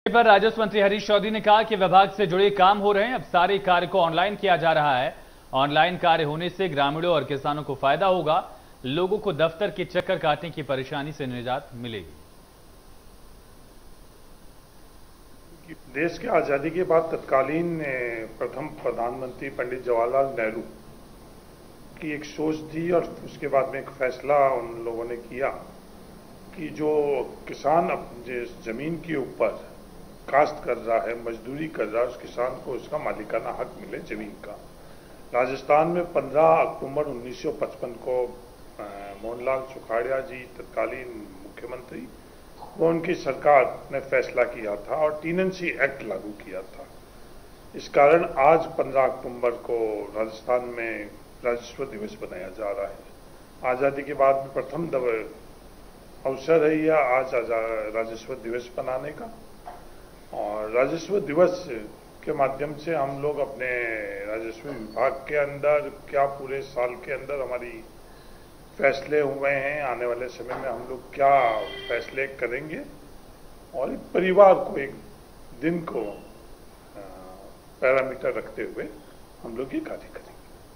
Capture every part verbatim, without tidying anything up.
पर राजस्व मंत्री हरीश चौधरी ने कहा कि विभाग से जुड़े काम हो रहे हैं। अब सारे कार्य को ऑनलाइन किया जा रहा है। ऑनलाइन कार्य होने से ग्रामीणों और किसानों को फायदा होगा। लोगों को दफ्तर के चक्कर काटने की परेशानी से निजात मिलेगी। देश की आजादी के बाद तत्कालीन प्रथम प्रधानमंत्री पंडित जवाहरलाल नेहरू की एक सोच थी और उसके बाद में एक फैसला उन लोगों ने किया कि जो किसान अपने जमीन के ऊपर काश्त कर रहा है, मजदूरी कर रहा है, उस किसान को उसका मालिकाना हक मिले जमीन का। राजस्थान में पंद्रह अक्टूबर उन्नीस सौ पचपन को मोहनलाल सुखाड़िया जी तत्कालीन मुख्यमंत्री, वो उनकी सरकार ने फैसला किया था और टीनेंसी एक्ट लागू किया था। इस कारण आज पंद्रह अक्टूबर को राजस्थान में राजस्व दिवस बनाया जा रहा है। आजादी के बाद में प्रथम अवसर है यह आज राजस्व दिवस बनाने का। और राजस्व दिवस के माध्यम से हम लोग अपने राजस्व विभाग के अंदर क्या पूरे साल के अंदर हमारी फैसले हुए हैं, आने वाले समय में हम लोग क्या फैसले करेंगे और एक परिवार को, एक दिन को पैरामीटर रखते हुए हम लोग ये कार्य करेंगे।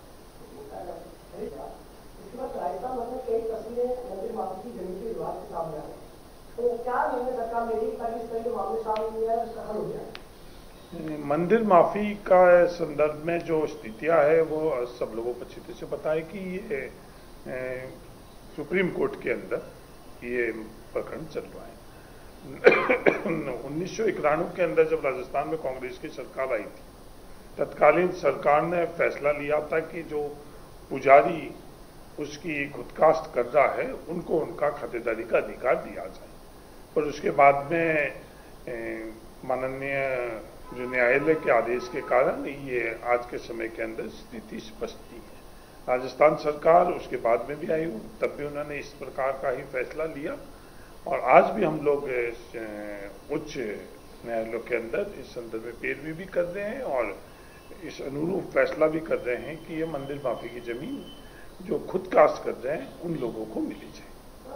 इसके बाद राजस्थान में कई तस्वीरें मंदिर माफी की जमीन के विवाद के सामने आ रही, तो क्या निर्णय सरकार ले रही है ताकि इस तरह के मामले सामने नहीं आए, उसका हल हो जाए? मंदिर माफी का संदर्भ में जो स्थितियां है वो सब लोगों को अच्छी तरह से पता है कि ये ए, सुप्रीम कोर्ट के अंदर ये प्रकरण चल रहा है। उन्नीस सौ इक्यानवे के अंदर जब राजस्थान में कांग्रेस की सरकार आई थी, तत्कालीन सरकार ने फैसला लिया था कि जो पुजारी उसकी खुदकास्ट कर रहा है उनको उनका खातेदारी का अधिकार दिया जाए। पर उसके बाद में माननीय जो न्यायालय के आदेश के कारण ये आज के समय के अंदर स्थिति स्पष्ट थी। राजस्थान सरकार उसके बाद में भी आई, तब भी उन्होंने इस प्रकार का ही फैसला लिया और आज भी हम लोग उच्च न्यायालयों के अंदर इस संदर्भ में पैरवी भी कर रहे हैं और इस अनुरूप फैसला भी कर रहे हैं कि ये मंदिर माफी की जमीन जो खुद कास्ट कर रहे हैं उन लोगों को मिली जाए।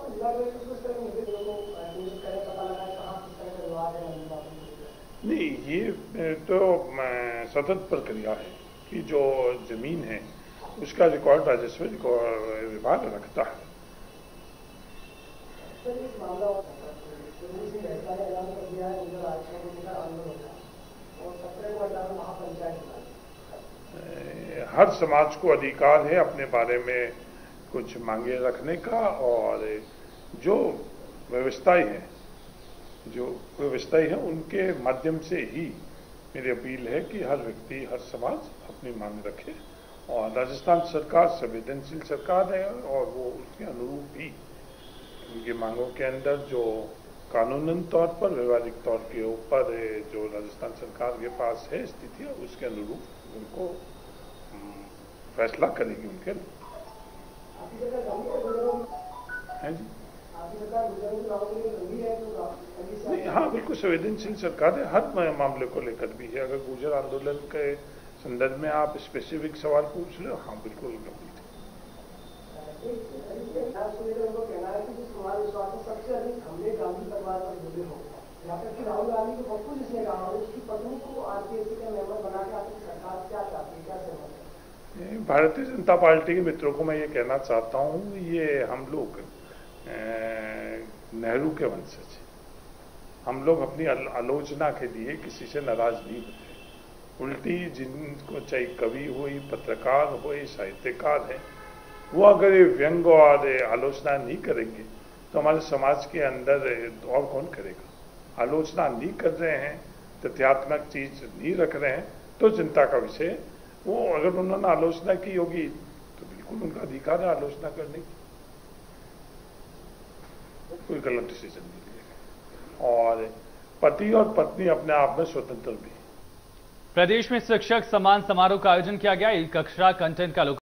नहीं, ये तो सतत प्रक्रिया है कि जो जमीन है उसका रिकॉर्ड राजस्व विभाग रखता है। हर समाज को अधिकार है अपने बारे में कुछ मांगे रखने का और जो व्यवस्थाएं हैं जो व्यवस्थाएं हैं उनके माध्यम से ही मेरी अपील है कि हर व्यक्ति, हर समाज अपनी मांग रखे और राजस्थान सरकार संवेदनशील सरकार है और वो उसके अनुरूप ही उनकी मांगों के अंदर जो कानूनन तौर पर, व्यवहारिक तौर के ऊपर जो राजस्थान सरकार के पास है स्थितियां, उसके अनुरूप उनको फैसला करेगी उनके हैं जी। नहीं, हाँ बिल्कुल संवेदनशील सरकार है, हर मामले को लेकर भी है। अगर गुर्जर आंदोलन के संदर्भ में आप स्पेसिफिक सवाल पूछ रहे हो, हाँ बिल्कुल गंभीर है। राहुल गांधी को पप्पू जिसने कहा और उसकी पत्नी को आरपीएससी का मेंबर बना के आपकी सरकार क्या चाहती है, क्या सहमत है? भारतीय जनता पार्टी के मित्रों को मैं ये कहना चाहता हूँ, ये हम लोग नेहरू के वंशज हैं। हम लोग अपनी आलोचना के लिए किसी से नाराज नहीं होते। उल्टी जिनको चाहे कवि हो, पत्रकार हो, साहित्यकार है, वो अगर ये व्यंग और आलोचना नहीं करेंगे तो हमारे समाज के अंदर और कौन करेगा? आलोचना नहीं कर रहे हैं, तथ्यात्मक चीज नहीं रख रहे हैं तो चिंता का विषय। वो अगर उन्होंने आलोचना की होगी तो बिल्कुल उनका अधिकार है आलोचना करने की, कोई गलत डिसीजन नहीं लिएगा। और पति और पत्नी अपने आप में स्वतंत्र भी। प्रदेश में शिक्षक सम्मान समारोह का आयोजन किया गया। कक्षा कंटेंट का